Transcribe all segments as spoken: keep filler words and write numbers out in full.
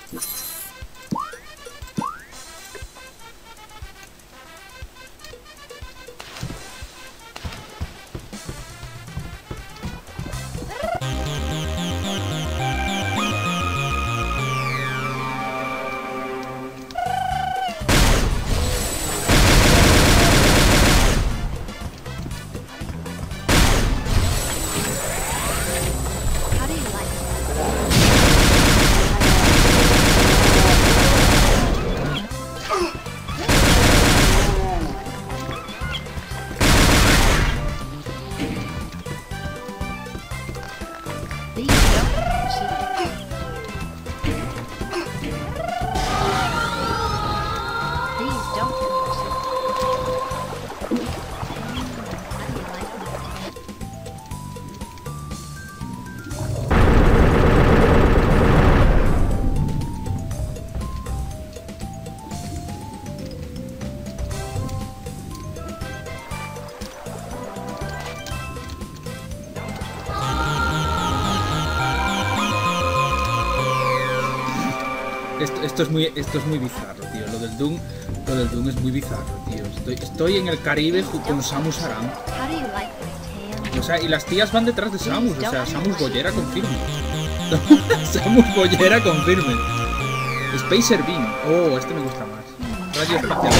Esto, esto, es muy, esto es muy bizarro, tío. Lo del Doom, lo del Doom es muy bizarro, tío. Estoy, estoy en el Caribe con Samus Aran. O sea, y las tías van detrás de Samus. O sea, Samus Bollera confirme. Samus Bollera confirme. Spacer Beam. Oh, este me gusta más. Radio espacial.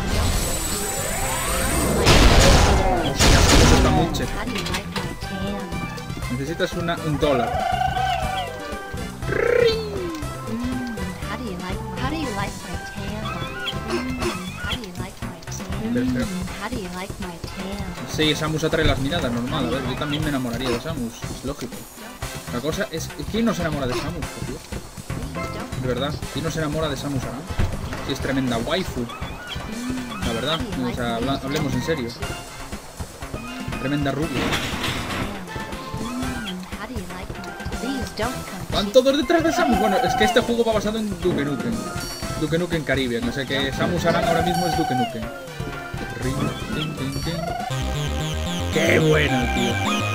Hostia, Samus está muy checa. Necesitas una, un dólar. Sí, Samus atrae las miradas, normal. A ver, yo también me enamoraría de Samus, es lógico. La cosa es, ¿quién no se enamora de Samus, por Dios? De verdad, ¿quién no se enamora de Samus Aran? Sí, es tremenda waifu. La verdad, o sea, habla, hablemos en serio. Tremenda rubia. ¿Van todos detrás de Samus? Bueno, es que este juego va basado en Duke Nukem. Duke Nukem Caribbean, o sea que Samus Aran ahora mismo es Duke Nukem. ¡Qué bueno, tío!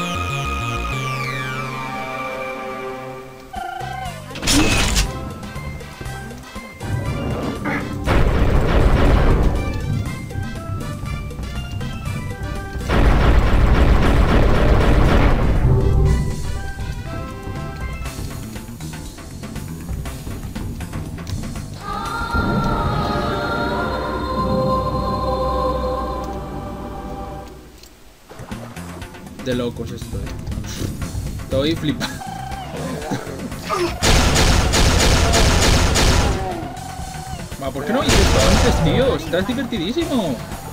De locos esto, eh. Estoy flipando. Va, ¿por qué no hice esto antes, tío? Estás divertidísimo.